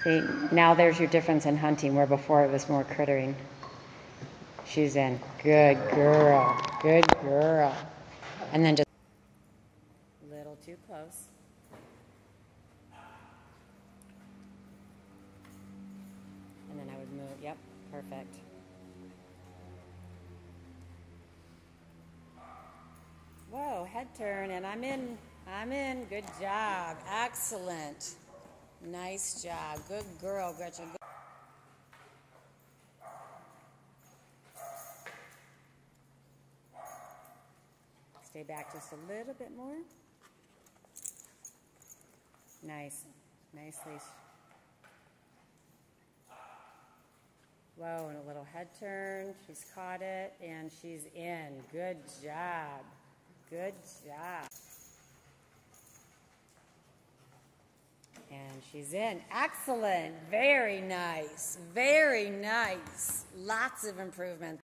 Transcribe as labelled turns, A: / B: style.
A: See, now there's your difference in hunting, where before it was more crittering. She's in. Good girl. Good girl. And then just a little too close. And then I would move. Yep, perfect. Whoa, head turn, and I'm in. I'm in. Good job. Excellent. Nice job. Good girl, Gretchen. Stay back just a little bit more. Nice. Nicely. Whoa, and a little head turn. She's caught it, and she's in. Good job. Good job. And she's in. Excellent. Very nice. Very nice. Lots of improvement.